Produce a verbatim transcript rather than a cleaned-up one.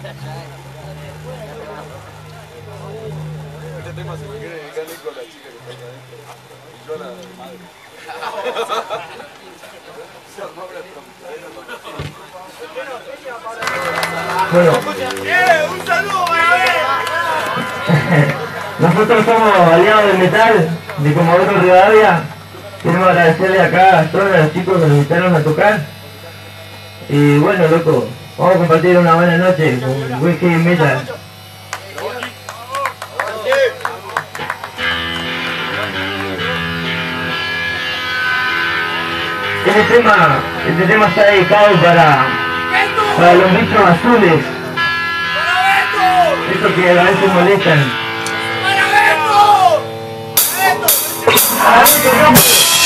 Este tema se me quiere dedicar con la chica que está acá adentro. Y yo la madre. Bueno, ¡Eh! ¡Un saludo para ver! nosotros somos aliados del metal de Comodoro Rivadavia. Queremos agradecerle acá a todos los chicos que nos invitaron a tocar. Y bueno, loco, vamos a compartir una buena noche con buen heavy metal. Este tema, este tema está dedicado para, para los bichos azules. Esos que a veces molestan. ¡Para Beto! ¡Beto! ¡Ah,